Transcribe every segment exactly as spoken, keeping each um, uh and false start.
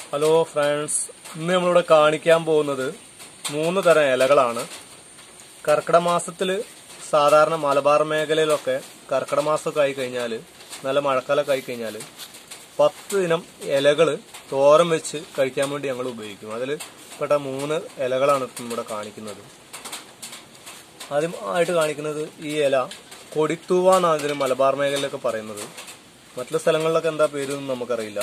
Hello friends, ഇന്ന് നമ്മളിവിടെ കാണിക്കാൻ പോകുന്നത് മൂന്ന് തരം ഇലകളാണ്. കർക്കിടക മാസത്തില് സാധാരണ മലബാർ മേഖലയിലൊക്കെ കർക്കിടക മാസമൊക്കെ ആയി കഴിഞ്ഞാൽ, നല്ല മഴക്കാലമൊക്കെ ആയി കഴിഞ്ഞാൽ പത്ത് ദിനം ഇലകൾ തോരൻ വെച്ച് കഴിക്കാൻ വേണ്ടി ഞങ്ങൾ ഉപയോഗിക്കും. അതിൽ പെട്ട മൂന്ന് ഇലകളാണ് ഇവിടെ കാണിക്കുന്നത്. ആദ്യമായിട്ട് കാണിക്കുന്നത് ഈ ഇല കൊടിത്തൂവ എന്നാണ് ഇതിന് മലബാർ മേഖലയിലൊക്കെ പറയുന്നത്. മറ്റുള്ള സ്ഥലങ്ങളിലൊക്കെ എന്താ പേരൊന്നും നമുക്കറിയില്ല.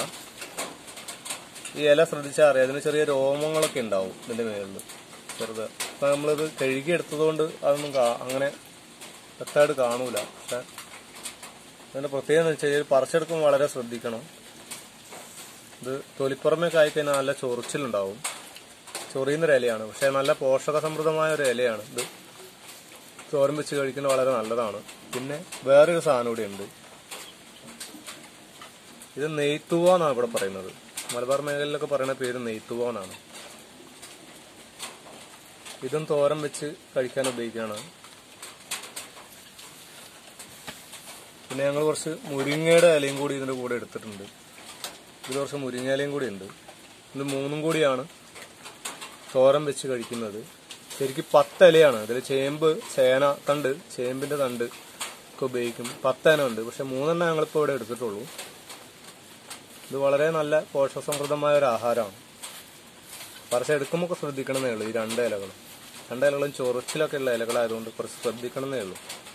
ഈ ഇല ശ്രദ്ധിച്ചാൽ അറിയാം, അതിന് ചെറിയ രോമങ്ങളൊക്കെ ഉണ്ടാവും ഇതിന്റെ മേളിൽ ചെറുത്. അപ്പൊ നമ്മളിത് കഴുകി എടുത്തതുകൊണ്ട് അതൊന്നും അങ്ങനെ വ്യക്തമായിട്ട് കാണൂല. പക്ഷെ അതിന്റെ പ്രത്യേകത എന്ന് വെച്ചാൽ പറിച്ചെടുക്കുമ്പോൾ വളരെ ശ്രദ്ധിക്കണം. ഇത് തൊലിപ്പുറമേക്ക് ആയിക്കഴിഞ്ഞാൽ നല്ല ചൊറിച്ചിലുണ്ടാവും. ചൊറിയുന്നൊരു ഇലയാണ്, പക്ഷെ നല്ല പോഷക സമൃദ്ധമായ ഒരു ഇലയാണ്. ഇത് തോരൻ വെച്ച് കഴിക്കുന്നത് വളരെ നല്ലതാണ്. പിന്നെ വേറൊരു സാധനം കൂടി ഉണ്ട്. ഇത് നെയ്ത്തുവ എന്നാണ് ഇവിടെ പറയുന്നത്. മലബാർ മേഖലയിലൊക്കെ പറയുന്ന പേര് നെയ്ത്തുവ എന്നാണ്. ഇതും തോരൻ വെച്ച് കഴിക്കാൻ ഉപയോഗിക്കുകയാണ്. പിന്നെ ഞങ്ങൾ കുറച്ച് മുരിങ്ങയുടെ ഇലയും കൂടി ഇതിന്റെ കൂടെ എടുത്തിട്ടുണ്ട്. ഇതിൽ കുറച്ച് മുരിങ്ങ ഇലയും കൂടി ഉണ്ട്. ഇത് മൂന്നും കൂടിയാണ് തോരൻ വെച്ച് കഴിക്കുന്നത്. ശരിക്കും പത്ത് ഇലയാണ്. ഇതിൽ ചേമ്പ്, ചേന തണ്ട്, ചേമ്പിന്റെ തണ്ട് ഒക്കെ ഉപയോഗിക്കും. പത്ത് ഇന ഉണ്ട്, പക്ഷെ മൂന്നെണ്ണം ഞങ്ങളിപ്പോൾ ഇവിടെ എടുത്തിട്ടുള്ളൂ. ഇത് വളരെ നല്ല പോഷകസമൃദ്ധമായ ഒരു ആഹാരമാണ്. പറിച്ചെടുക്കുമ്പോൾ ഒക്കെ ശ്രദ്ധിക്കണമെന്നേ ഉള്ളൂ. ഈ രണ്ട് ഇലകളും രണ്ട് ഇലകളും ചൊറിച്ചിലൊക്കെ ഉള്ള ഇലകളായതുകൊണ്ട് കുറച്ച് ശ്രദ്ധിക്കണമെന്നേ ഉള്ളൂ.